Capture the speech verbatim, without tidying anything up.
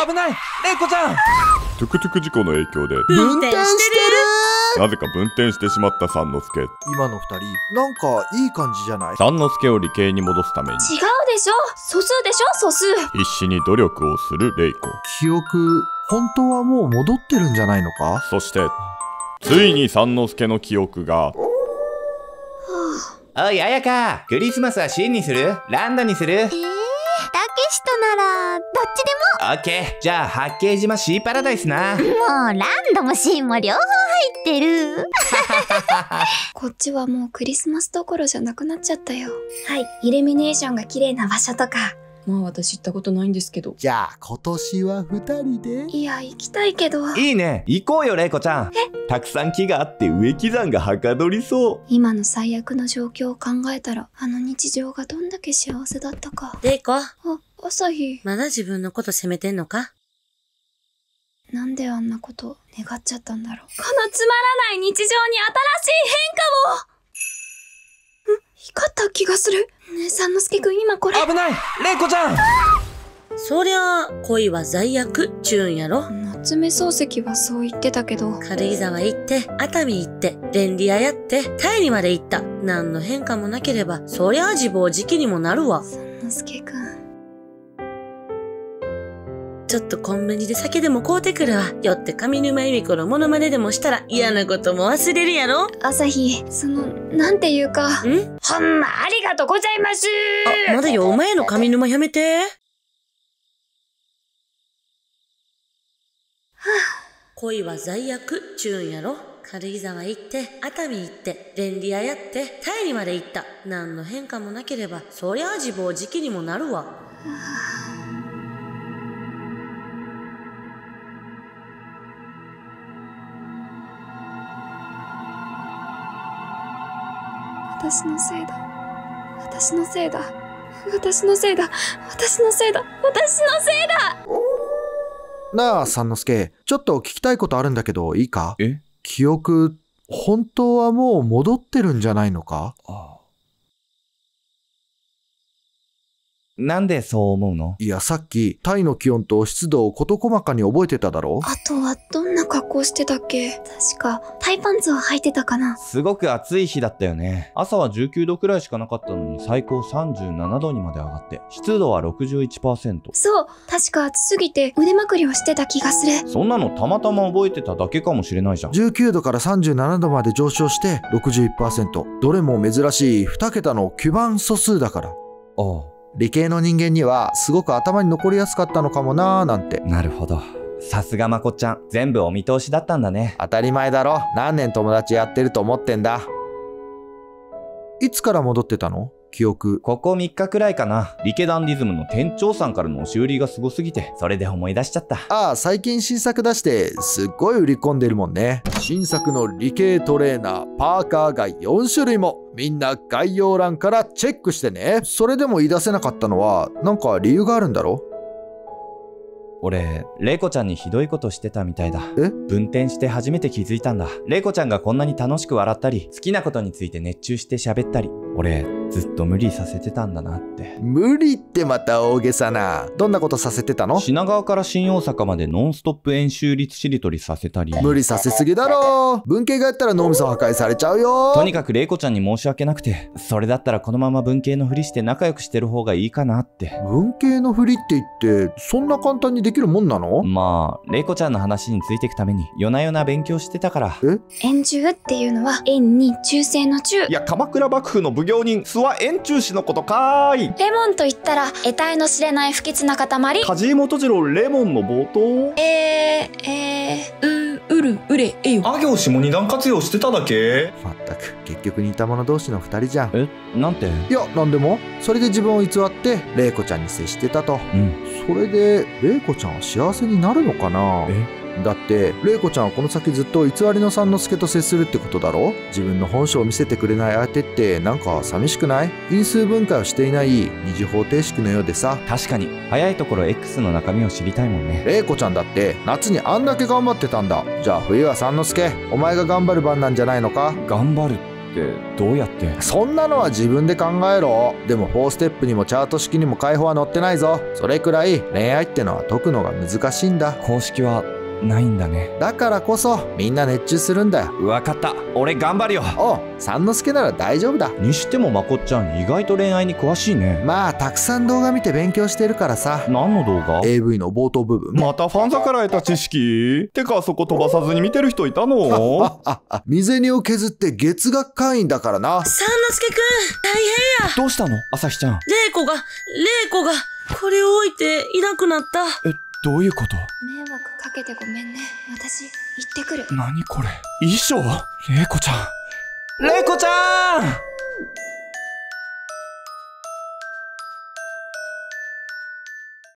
危ない、レイコちゃん。 トゥクトゥク事故の影響で運転してる。 なぜか分転してしまった三之助。 今の二人なんかいい感じじゃない？ 三之助を理系に戻すために違うでしょ、素数でしょ、素数。 必死に努力をするレイコ。 記憶本当はもう戻ってるんじゃないのか？ そしてついに三之助の記憶が。 おい、綾香、クリスマスはシーンにする？ランドにする？ えー、たけしとならどっちでオッケー、じゃあ八景島シーパラダイスな。 ももうランドもシーンも両方入ってる。こっちはもうクリスマスどころじゃなくなっちゃったよ。はい、イルミネーションが綺麗な場所とか。 まあ私行ったことないんですけど。 じゃあ今年は二人で。 いや、行きたいけど。 いいね、行こうよレイコちゃん。たくさん木があって植木山がはかどりそう。 今の最悪の状況を考えたら、あの日常がどんだけ幸せだったか。 レイコ、 あ、朝日。 まだ自分のこと責めてんのか？ なんであんなこと願っちゃったんだろう。このつまらない日常に新しい変化を。ん、光った気がする。ねえ、三之助くん今これ。 危ない、レイコちゃん。 そりゃあ恋は罪悪ちゅうんやろ。 夏目漱石はそう言ってたけど。 軽井沢行って熱海行って便利屋やってタイにまで行った。何の変化もなければそりゃあ自暴自棄にもなるわ。 三之助くん、 ちょっとコンビニで酒でも買うてくるわ。よって上沼恵美子のモノマネでもしたら嫌なことも忘れるやろ。 朝日、そのなんていうか。 ん？ ほんまありがとうございます。 あ、まだよ、お前の上沼やめて。恋は罪悪ちゅうんやろ。軽井沢行って熱海行って便利屋やってタイにまで行った。何の変化もなければそりゃあ自暴自棄にもなるわ。 私のせいだ。私のせいだ。私のせいだ。私のせいだ。私のせいだ。 なあ三之助、ちょっと聞きたいことあるんだけどいいか？ え？ 記憶本当はもう戻ってるんじゃないのか？ ああ。なんでそう思うの？ いや、さっきタイの気温と湿度を事細かに覚えてただろ？ あとはどんな格好してたっけ？確かタイパンツを履いてたかな。 すごく暑い日だったよね。朝はじゅうきゅうどくらいしかなかったのに最高さんじゅうななどにまで上がって、湿度は ろくじゅういちパーセント。 そう、確か暑すぎて腕まくりをしてた気がする。 そんなのたまたま覚えてただけかもしれないじゃん。 じゅうきゅうどからさんじゅうななどまで上昇して ろくじゅういちパーセント。どれも珍しいに桁の基板素数だから。 ああ。 理系の人間にはすごく頭に残りやすかったのかもなーなんて。 なるほど。さすがまこっちゃん、全部お見通しだったんだね。 当たり前だろ。何年友達やってると思ってんだ。いつから戻ってたの？記憶。 ここみっかくらいかな。リケダンディズムの店長さんからの押し売りがすごすぎて、それで思い出しちゃった。 ああ、最近新作出してすっごい売り込んでるもんね。新作の理系トレーナーパーカーがよんしゅるいも。みんな概要欄からチェックしてね。それでも言い出せなかったのはなんか理由があるんだろ？ 俺、レイコちゃんにひどいことしてたみたいだ。 え？ 分転して初めて気づいたんだ。レイコちゃんがこんなに楽しく笑ったり、好きなことについて熱中して喋ったり、俺、ずっと無理させてたんだなって。 無理ってまた大げさな。どんなことさせてたの？ 品川から新大阪までノンストップ演習率しりとりさせたり。 無理させすぎだろ。文系がやったら脳みそ破壊されちゃうよ。 とにかくレイコちゃんに申し訳なくて、それだったらこのまま文系のふりして仲良くしてる方がいいかなって。 文系のふりって言ってそんな簡単にできるもんなの？ まあ、レイコちゃんの話についていくために夜な夜な勉強してたから。 え？ 円柱っていうのは円に中性の中。 いや、鎌倉幕府の奉行人、諏訪円柱氏のことかーい。 レモンと言ったら得体の知れない不吉な塊。 梶井元次郎レモンの冒頭。 えー、えー、う、うる、うれ、えよ。 あ行下二段活用してただけ。 まったく結局似た者同士の二人じゃん。 え、なんて？ いや、なんでもそれで自分を偽って玲子ちゃんに接してたと。 うん。 それで玲子ちゃんは幸せになるのかな？ え？ だって玲子ちゃんはこの先ずっと偽りの三之助と接するってことだろ？自分の本性を見せてくれない相手ってなんか寂しくない？因数分解をしていない二次方程式のようでさ。 確かに早いところ X の中身を知りたいもんね。 玲子ちゃんだって夏にあんだけ頑張ってたんだ。じゃあ冬は三之助お前が頑張る番なんじゃないのか？ 頑張るっってどうやって？ そんなのは自分で考えろ。でもフォーステップにもチャート式にも解放は載ってないぞ。それくらい恋愛ってのは解くのが難しいんだ。 公式はないんだね。 だからこそみんな熱中するんだよ。 わかった、俺頑張るよ。 おう、三之助なら大丈夫だ。 にしてもまこっちゃん意外と恋愛に詳しいね。 まあたくさん動画見て勉強してるからさ。 何の動画？ エーブイ の冒頭部分。 またファンザから得た知識？てかそこ飛ばさずに見てる人いたの？ あああ、身銭を削って月額会員だからな。 三之助くん、大変や。 どうしたの朝日ちゃん？ 玲子が、玲子が、これを置いていなくなった。 え、どういうこと？ 迷惑かけてごめんね。私、行ってくる。 何これ？衣装？玲子ちゃん。玲子ちゃん！